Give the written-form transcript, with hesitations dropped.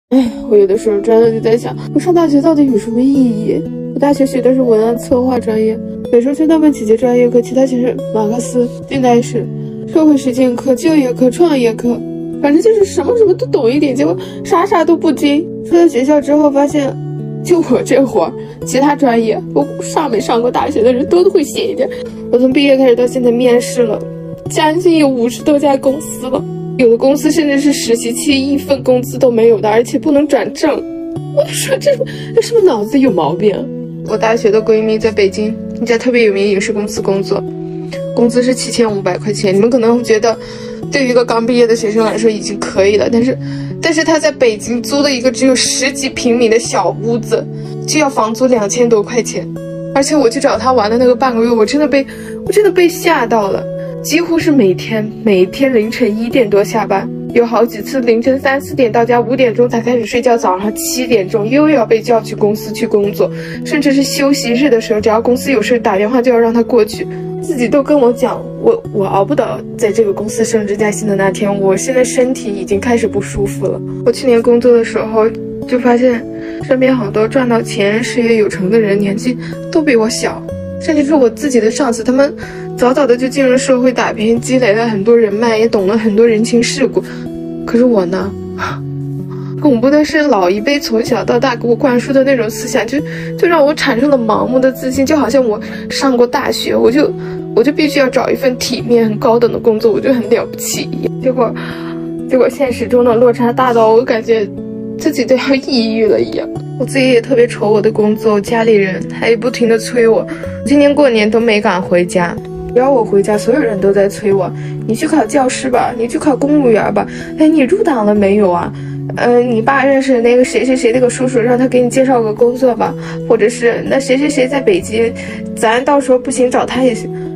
我有的时候真的就在想，我上大学到底有什么意义？我大学学的是文案策划专业，美术是那门企业专业课，其他全是马克思、近代史、社会实践课、就业课、创业课，反正就是什么都懂一点，结果啥都不精。出了学校之后发现，就我这活儿，其他专业我没上过大学的人都会写一点。我从毕业开始到现在面试了，将近有50多家公司了，有的公司甚至是实习期1份工资都没有的，而且不能转正。我说这是不是脑子有毛病？我大学的闺蜜在北京一家特别有名影视公司工作，工资是7500块钱。你们可能会觉得，对于一个刚毕业的学生来说已经可以了，但是她在北京租了一个只有10几平米的小屋子，就要房租2000多块钱。而且我去找她玩的那个半个月，我真的被吓到了，几乎是每天凌晨1点多下班，有好几次凌晨3、4点到家，5点钟才开始睡觉，早上7点钟又要被叫去公司去工作，甚至是休息日的时候，只要公司有事打电话就要让他过去。自己都跟我讲，我熬不到在这个公司升职加薪的那天，我现在身体已经开始不舒服了。我去年工作的时候就发现，身边好多赚到钱、事业有成的人，年纪都比我小，甚至是我自己的上司，他们早的就进入社会打拼，积累了很多人脉，也懂了很多人情世故。可是我呢，恐怖的是老一辈从小到大给我灌输的那种思想，就让我产生了盲目的自信，就好像我上过大学，我就必须要找一份体面很高等的工作，我就很了不起一样。结果现实中的落差大到我感觉自己都要抑郁了一样。我自己也特别愁我的工作，家里人还不停的催我，今年过年都没敢回家。只要我回家，所有人都在催我，你去考教师吧，你去考公务员吧，哎，你入党了没有啊？你爸认识那个谁那个叔叔，让他给你介绍个工作吧，或者是那谁在北京，咱到时候不行找他也行。